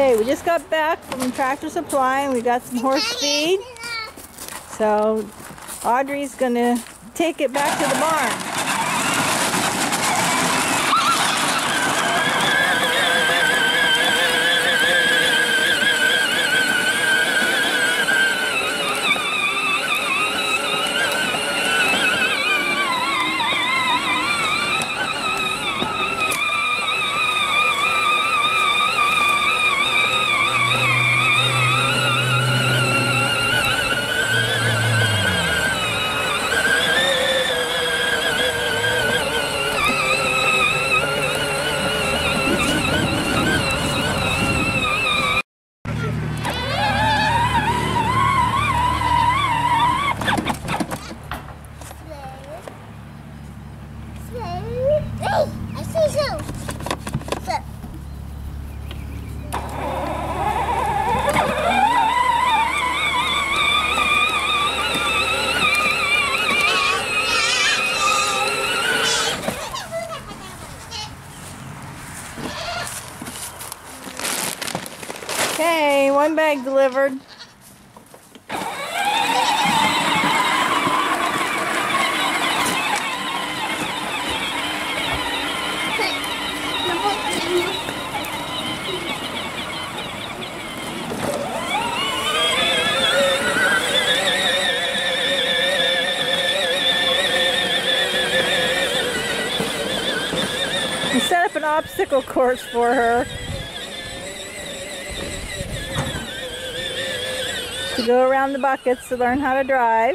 Okay, we just got back from Tractor Supply and we got some horse feed. So Audrey's gonna take it back to the barn. Okay, one bag delivered. We set up an obstacle course for her to go around the buckets to learn how to drive.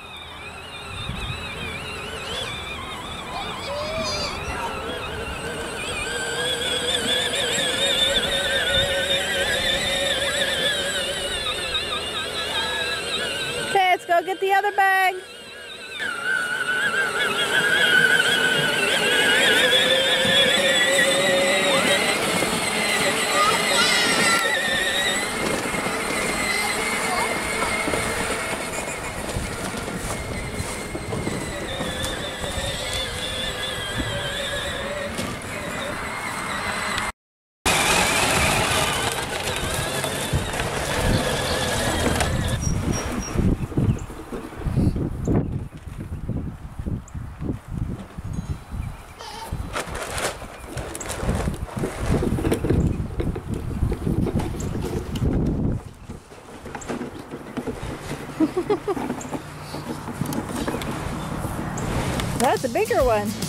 Okay, let's go get the other bag. That's a bigger one.